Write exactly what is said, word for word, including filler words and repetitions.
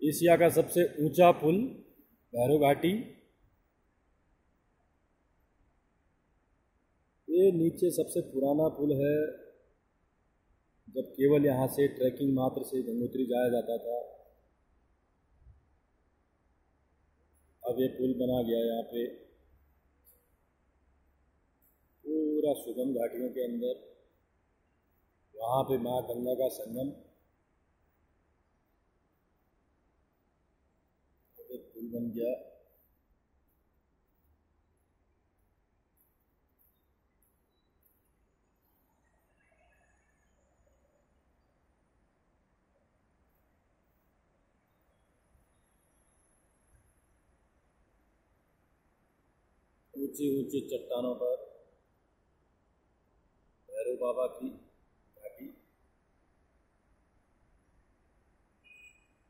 Asia का सबसे ऊंचा पुल भैरव घाटी। ये नीचे सबसे पुराना पुल है, जब केवल यहाँ से ट्रैकिंग मात्र से गंगोत्री जाया जाता था। अब ये पुल बना गया यहाँ पे पूरा सुगम घाटियों के अंदर। वहाँ पे माँ गंगा का संगम, एक पुल बन गया। ऊंची ऊंची चट्टानों पर भैरव बाबा की